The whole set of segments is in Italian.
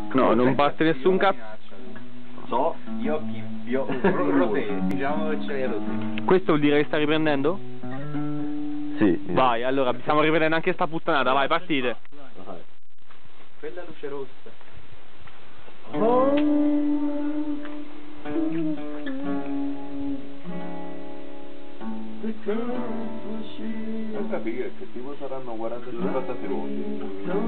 No, non batte nessun cazzo. So, io rosé, diciamo che c'è rosé. Questo vuol dire che sta riprendendo? Sì. Vai, allora, stiamo riprendendo anche sta puttanata, vai, partite. Vai. Quella luce rossa. Non capire che tipo saranno 40-50 secondi.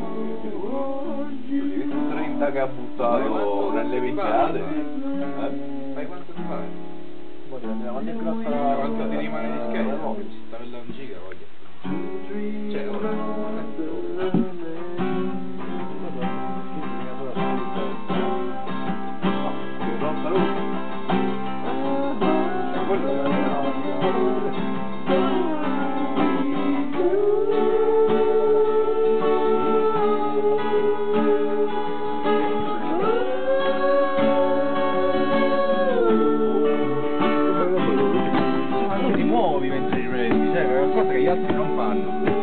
Devi su 30 che ha buttato nelle vecchiate. Fai quanto ti pare? Quanto è grossa Quanto ti rimane di scheda? Ci sta quella un giga, voglio. Cioè, ti muovi mentre riprendi, cioè è una cosa che gli altri non fanno.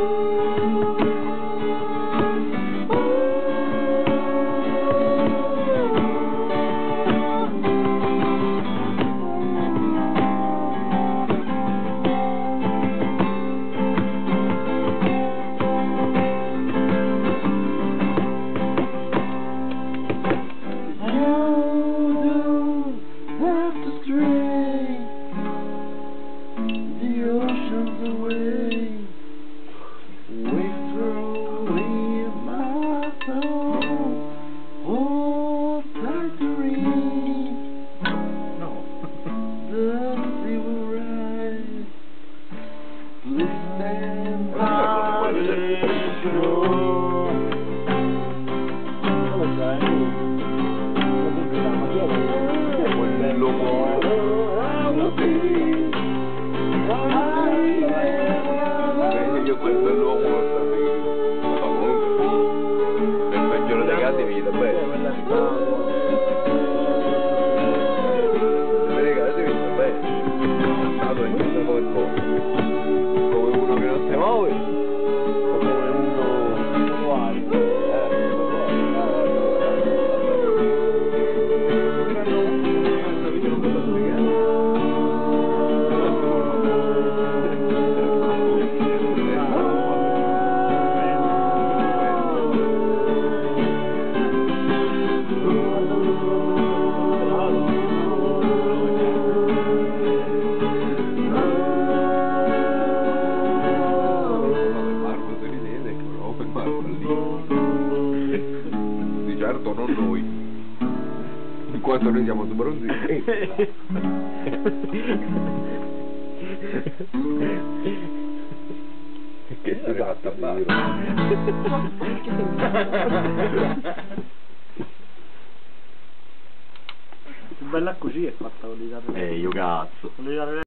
Io quel bell'uomo lo sapevo, ma comunque il peggiore dei casi vita, beh. Dei casi vita, beh. È stato in come cosa. Come uno che non si muove, o come uno uguale. Di certo non noi, in quanto noi siamo sbronziti. Che si fatta Bella così è fatta con l'Italia. io cazzo.